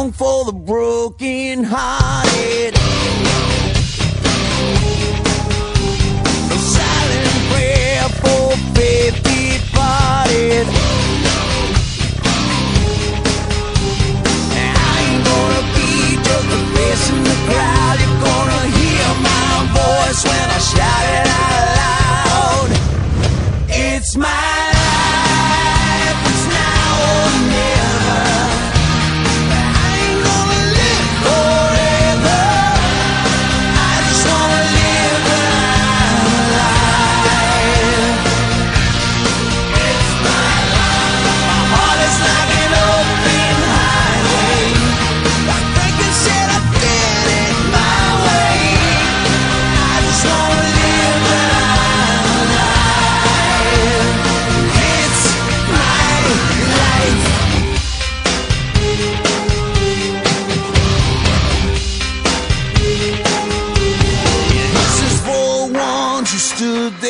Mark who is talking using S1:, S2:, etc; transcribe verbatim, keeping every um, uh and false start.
S1: song for the broken hearted. A silent prayer for faith departed. I ain't gonna be just a face in the crowd. You're gonna hear my voice when I shout it out loud. It's my life, it's now or never. I ain't gonna live forever. I just wanna live when I'm alive. It's my life. My heart is like an open highway. Like Franklin said, I did it my way. I just wanna live when I'm alive. It's my life. This is for ones who stood there.